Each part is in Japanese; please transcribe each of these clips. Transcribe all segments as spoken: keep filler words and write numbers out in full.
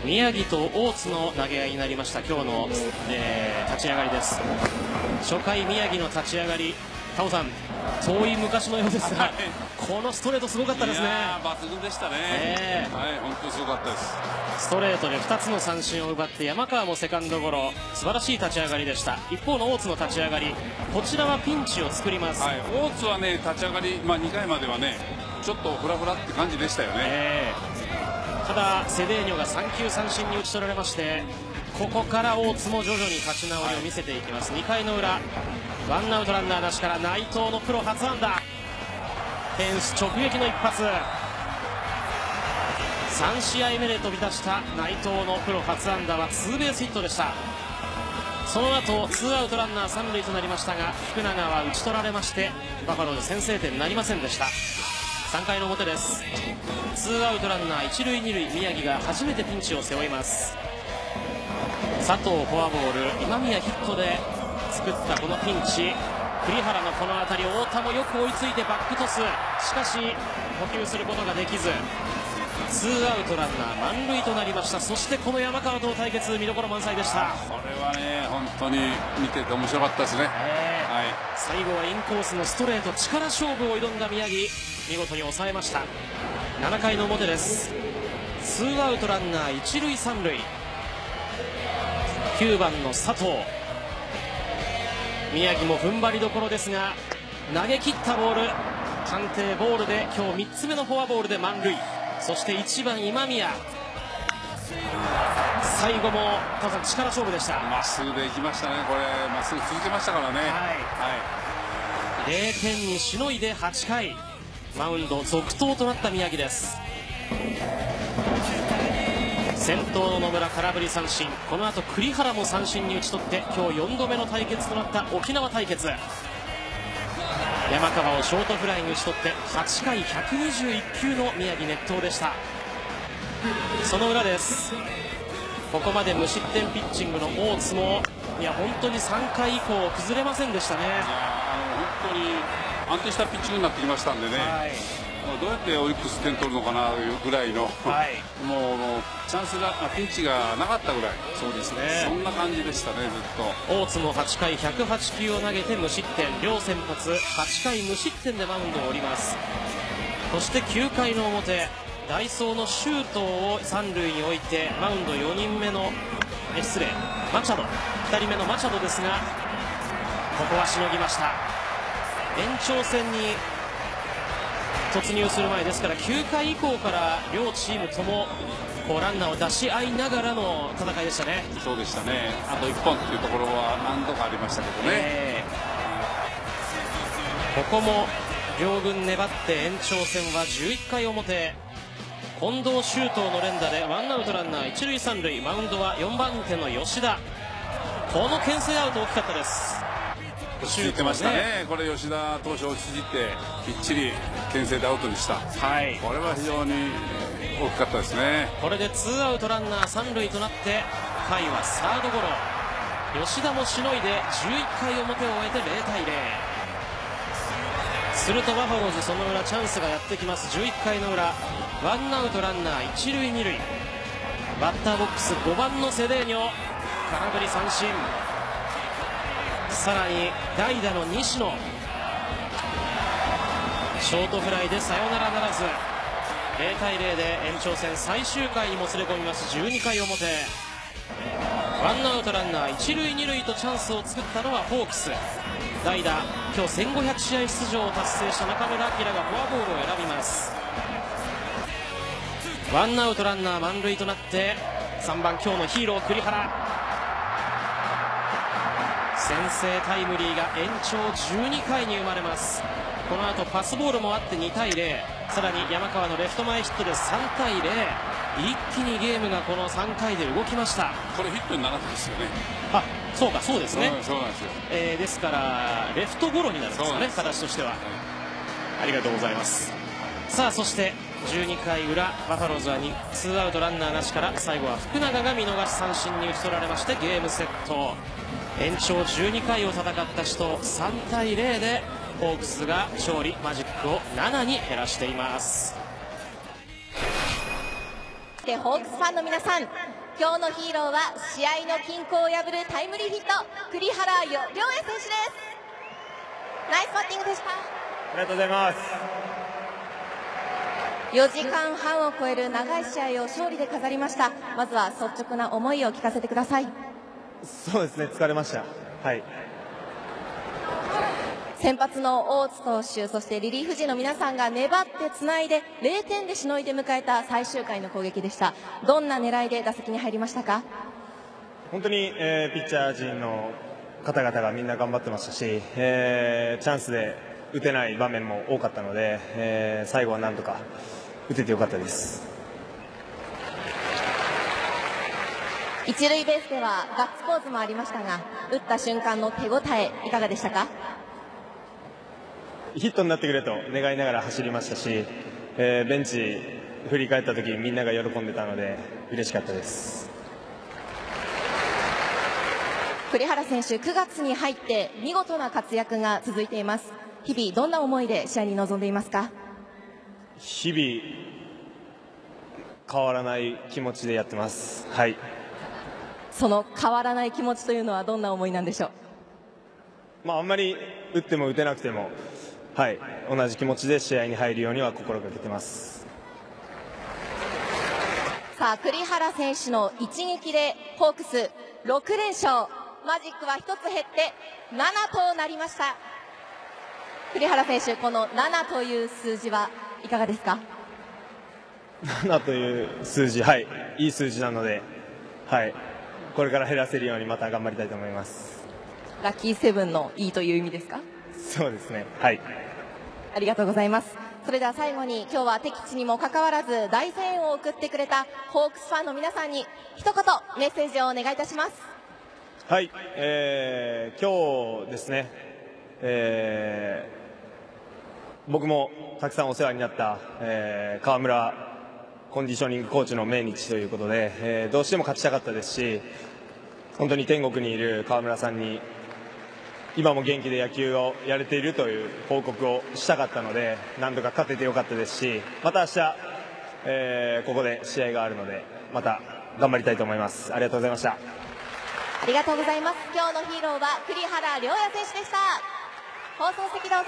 宮城と大津の投げ合いになりました今日の、えー、立ち上がりです。初回宮城の立ち上がり、タオさん遠い昔のようですが、はい、このストレートすごかったですね。いや抜群でしたね、 えー、 はい、本当にすごかったです。 ストレートでふたつの三振を奪って山川もセカンドゴロ、素晴らしい立ち上がりでした。一方の大津の立ち上がり、こちらはピンチを作ります。 はい、大津はね立ち上がり、まあ、にかいまではねちょっとフラフラって感じでしたよね、 えー、ただセデーニョがさんきゅう三振に打ち取られまして、ここから大津も徐々に立ち直りを見せていきます。はい、にかいの裏、ワンアウトランナーなしから内藤のプロ初安打、フェンス直撃の一発、さん試合目で飛び出した内藤のプロ初安打はツーベースヒットでした。その後ツーアウトランナー三塁となりましたが、福永は打ち取られましてバファローズ先制点になりませんでした。さんかいの表です。ツーアウトランナー一塁二塁、宮城が初めてピンチを背負います。佐藤フォアボール、今宮ヒットで作ったこのピンチ、栗原のこの当たり、太田もよく追いついてバックトス、しかし捕球することができずツーアウトランナー満塁となりました。そしてこの山川との対決、見どころ満載でした。 これはね本当に見てて面白かったですね、 えーはい、 最後はインコースのストレート力勝負を挑んだ宮城、見事に抑えました。ななかいの表です。ツーアウトランナー一塁三塁、きゅうばんの佐藤、宮城も踏ん張りどころですが投げ切ったボール、判定ボールで今日みっつめのフォアボールで満塁。そしていちばん今宮、最後も多分力勝負でした。 まっすぐでいきましたね、これまっすぐ続けましたからね、はいはい、 れいてんにしのいではちかいマウンド続投となった宮城です。先頭の野村空振り三振、この後栗原も三振に打ち取って今日よんどめの対決となった沖縄対決、山川をショートフライに打ち取ってはちかいひゃくにじゅういっきゅうの宮城熱投でした。その裏です。ここまで無失点ピッチングの大津もいや本当にさんかい以降崩れませんでしたね。いやあの本当に安定したピッチングになってきましたんでね、はい、どうやってオリックス点取るのかなというぐらいの、はい、もうチャンスがピンチがなかったぐらい、 そうですね、 そんな感じでしたね、ずっと。 大津もはちかいひゃくはちきゅうを投げて無失点、両先発はちかい無失点でマウンドを降ります。そしてきゅうかいの表、ダイソーの周東を三塁に置いてマウンドよにんめのえ失礼マチャド、ふたりめのマチャドですがここはしのぎました。延長戦に突入する前ですからきゅうかい以降から両チームともこうランナーを出し合いながらの戦いでしたね。 そうでしたね、あといっぽんというところは何度かありましたけどね、えー、ここも両軍粘って延長戦はじゅういっかい表、近藤周東の連打でワンアウトランナー一塁三塁、マウンドはよんばん手の吉田、この牽制アウト大きかったです。 落ち着いてましたね、これ吉田投手落ち着いてきっちり牽制でアウトにした、はい、これは非常に大きかったですね。 これでツーアウトランナー三塁となって回はサードゴロ、吉田もしのいでじゅういっかい表を終えてゼロたいゼロ。するとバファローズその裏チャンスがやってきます。じゅういっかいの裏、ワンアウトランナー一塁二塁、バッターボックスごばんのセデーニョ、空振り三振、さらに代打の西野、ショートフライでサヨナラならず、ゼロたいゼロで延長戦最終回にもつれ込みます。じゅうにかい表、ワンアウトランナー一塁二塁とチャンスを作ったのはホークス、代打今日せんごひゃくしあい出場を達成した中村晃がフォアボールを選びます。ワンアウトランナー満塁となってさんばん今日のヒーロー栗原、先制タイムリーが延長じゅうにかいに生まれます。この後パスボールもあってにたいゼロ、さらに山川のレフト前ヒットでさんたいゼロ、一気にゲームがこのさんかいで動きました。 これヒットにならずですよね。 あ、そうか、そうですね、 うん、そうなんですよ、 えー、ですからレフトゴロになるんですよね、形としては、はい、ありがとうございます。さあそしてじゅうにかい裏、バファローズはツーアウトランナーなしから最後は福永が見逃し三振に打ち取られましてゲームセット、延長じゅうにかいを戦った死闘さんたいゼロでホークスが勝利、マジックをななに減らしています。 でホークスファンの皆さん、 今日のヒーローは試合の均衡を破るタイムリーヒット、栗原亮也選手です。ナイスバッティングでした。 ありがとうございます。 よじかんはんを超える長い試合を勝利で飾りました。まずは率直な思いを聞かせてください。 そうですね、疲れました。はい。 先発の大津投手、そしてリリーフ陣の皆さんが粘ってつないでれいてんでしのいで迎えた最終回の攻撃でした。どんな狙いで打席に入りましたか？ 本当に、えー、ピッチャー陣の方々がみんな頑張ってましたし、えー、チャンスで打てない場面も多かったので、えー、最後はなんとか打ててよかったです。 一塁ベースではガッツポーズもありましたが、打った瞬間の手応えいかがでしたか？ ヒットになってくれと願いながら走りましたし、えー、ベンチ振り返った時みんなが喜んでたので嬉しかったです。 栗原選手、くがつに入って見事な活躍が続いています。日々どんな思いで試合に臨んでいますか？ 日々変わらない気持ちでやってます。はい。 その変わらない気持ちというのはどんな思いなんでしょう？ まあ、あんまり打っても打てなくても、はい、同じ気持ちで試合に入るようには心がけてます。 さあ、栗原選手の一撃でホークスろくれんしょう、マジックはひとつ減ってななとなりました。栗原選手、このななという数字はいかがですか？ ななという数字、はい、いい数字なので、はい、これから減らせるようにまた頑張りたいと思います。 ラッキーセブンのいいという意味ですか？ そうですね、はい。 ありがとうございます。それでは最後に、今日は敵地にもかかわらず大声援を送ってくれたホークスファンの皆さんに一言メッセージをお願いいたします。 はい、えー、今日ですね、えー、僕もたくさんお世話になった、えー、川村コンディショニングコーチの命日ということで、えー、どうしても勝ちたかったですし、本当に天国にいる川村さんに今も元気で野球をやれているという報告をしたかったので、何とか勝ててよかったですし、また明日、えー、ここで試合があるのでまた頑張りたいと思います。ありがとうございました。 ありがとうございます。今日のヒーローは栗原亮也選手でした。放送席どうぞ。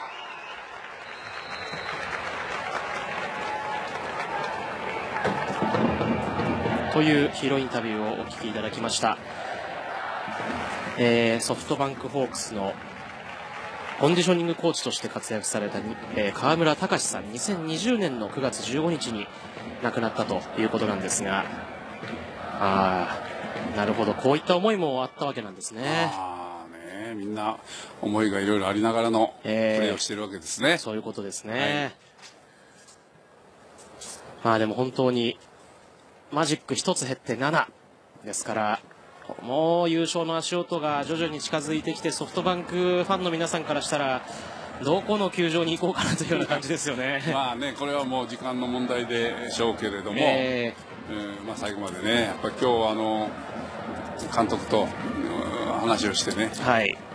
というヒーローインタビューをお聞きいただきました。えー、ソフトバンクホークスのコンディショニングコーチとして活躍された、えー、川村隆さん、にせんにじゅうねんのくがつじゅうごにちに亡くなったということなんですが、あー、なるほど、こういった思いもあったわけなんですね。 あーね、みんな思いがいろいろありながらのプレーをしているわけですね。 えー、そういうことですね。はい、まあでも本当にマジックひとつ減ってななですから、もう優勝の足音が徐々に近づいてきて、ソフトバンクファンの皆さんからしたらどこの球場に行こうかなというような感じですよね。まあね、 これはもう時間の問題でしょうけれども、 えーえーまあ、最後までね、やっぱり今日あの監督と話をしてね、 はい、